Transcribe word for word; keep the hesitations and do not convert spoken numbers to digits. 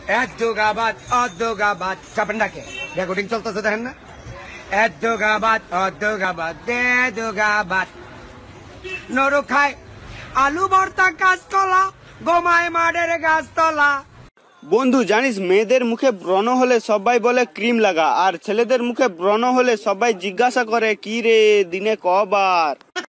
এক যোগাবাদ অযোগাবাদ চাপেন্ডাকে রেকর্ডিং চলতেছে দেখেন না। এক যোগাবাদ অযোগাবাদ দে যোগাবাদ নরু খায় আলু ভর্তা কাঁচকলা গোমায় মাঠের গাছতলা। বন্ধু জানিস মেয়েদের মুখে ব্রণ হলে সবাই বলে ক্রিম লাগা, আর ছেলেদের মুখে ব্রণ হলে সবাই জিজ্ঞাসা করে কি রে দিনে কবার।